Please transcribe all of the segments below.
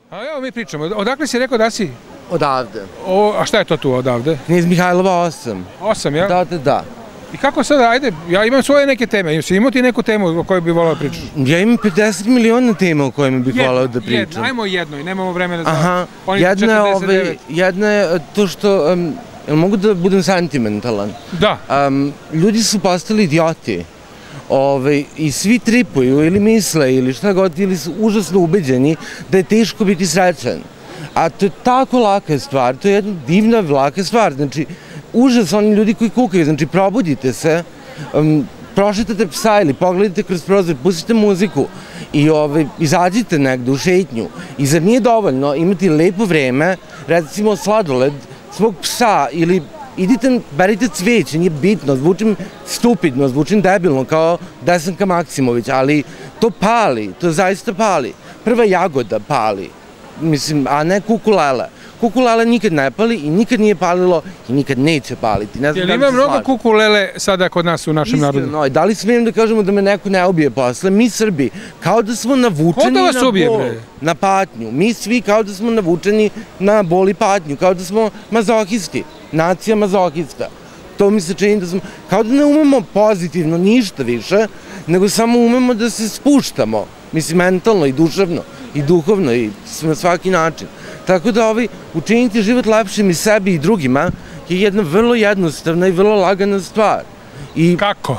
A evo mi pričamo, odakle si rekao da si? Odavde. A šta je to tu odavde? Knez Mihajlova 8. 8, jel? Da. I kako sada, ajde, ja imam svoje neke teme, imao ti neku temu o kojoj bih volao da pričaš? Ja imam 50 miliona tema o kojima bih volao da pričam. Ajmo jedno i nemamo vremena za... Aha, jedna je to što, jel mogu da budem sentimentalan? Da. Ljudi su postali idioti. I svi tripuju ili misle ili šta god, ili su užasno ubeđeni da je teško biti srećan. A to je tako laka stvar, to je jedna divna, laka stvar. Znači, užas oni ljudi koji kukaju, znači probudite se, prošetate psa ili pogledajte kroz prozor, pustite muziku i izađite negde u šetnju. I zar nije dovoljno imati lepo vreme, recimo sladoled svog psa ili idite, berite cveće, nije bitno, zvučim stupidno, zvučim debilno kao Desanka Maksimović, ali to pali, to zaista pali. Prva jagoda pali, mislim, a ne kukulele. Kukulele nikad ne pali i nikad nije palilo i nikad neće paliti. Jel ima mnogo kukulele sada kod nas u našem narodu? Iskreno, da li smijem da kažemo da me neko ne ubije posle? Mi Srbi, kao da smo navučeni na bol, na patnju. Mi svi kao da smo navučeni na bol i patnju, kao da smo mazohisti, nacija mazohista. To mi se čini da smo, kao da ne umemo pozitivno ništa više, nego samo umemo da se spuštamo, mislim, mentalno i duševno i duhovno i na svaki način. Tako da učiniti život lepšim i sebi i drugima je jedna vrlo jednostavna i vrlo lagana stvar. Kako?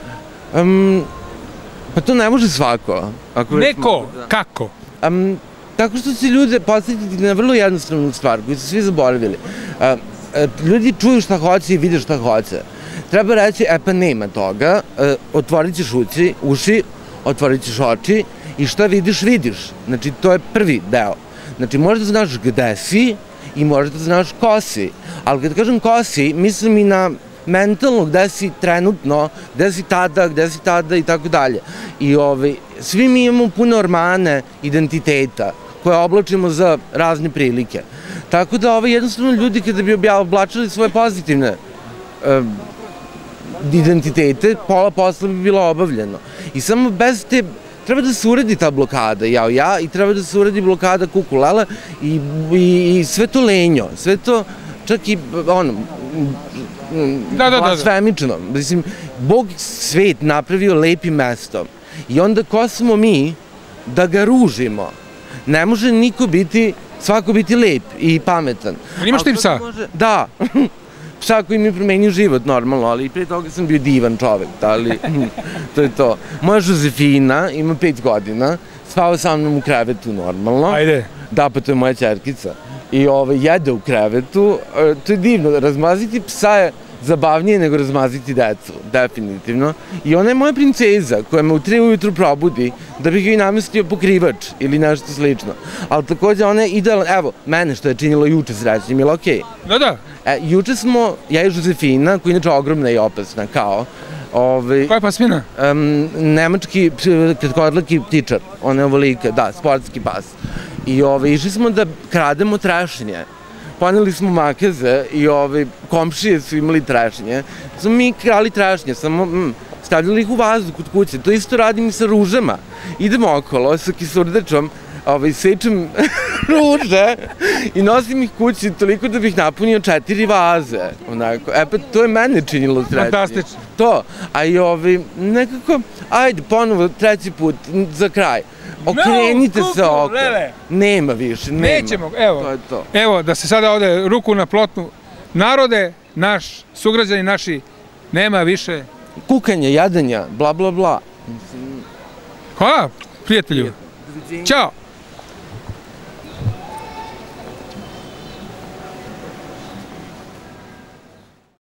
Pa to ne može svako. Neko? Kako? Tako što će ljude podsjetiti na vrlo jednostavnu stvar koju su svi zaboravili. Ljudi čuju šta hoće i vide šta hoće. Treba reći, pa nema toga, otvorit ćeš uši, otvorit ćeš oči i šta vidiš, vidiš. Znači, to je prvi deo. Znači, možda znaš gde si i možda znaš ko si. Ali kad kažem ko si, mislim i na mentalno gde si trenutno, gde si tada i tako dalje. I svi mi imamo puno ormane identiteta koje oblačimo za razne prilike. Tako da jednostavno ljudi kada bi oblačili svoje pozitivne identitete, pola posla bi bilo obavljeno. I samo bez te... Treba da se uredi ta blokada, i treba da se uredi blokada kukulela i sve to lenjo, sve to čak i blasfemično. Mislim, Bog svet napravio lepim mestom i onda ko smo mi da ga ružimo? Ne može svako biti lep i pametan. Imaš ti psa? Da. Psa koji mi je promenio život normalno, ali i pre toga sam bio divan čovek, ali to je to. Moja Josefina ima 5 godina, spava sa mnom u krevetu normalno. Ajde. Da, pa to je moja ćerkica. I jede u krevetu, to je divno, razmaziti psa je zabavnije nego razmaziti decu, definitivno. I ona je moja princeza koja me u 3 ujutru probudi da bih joj namestio pokrivač ili nešto slično. Ali takođe ona je idealna, evo, mene što je činilo juče srećnim, je li okej? Da. Juče smo, ja i Josefina, koja je inače ogromna i opasna, kao... Koja je pasmina? Nemački kratkodlaki ptičar, ona je ovolika, da, sportski pas. I išli smo da krademo trešnje. Poneli smo makeze i komšije su imali trešnje. Smo mi krali trešnje, samo stavljali ih u vazu kod kuće. To isto radim i sa ružama. Idemo okolo sa kisurdačom, sečem ruže i nosim ih kući toliko da bih napunio 4 vaze. Pa to je mene činilo srećnije. Fantastično. To, a i nekako, ajde ponovo 3. put za kraj. Okrenite se oko. Nema više, nema. Nećemo, evo, da se sada ode ruku na plotnu. Narode, naš, sugrađani naši, nema više... Kukanja, jadanja, bla, bla, bla. Hvala, prijatelju. Ćao.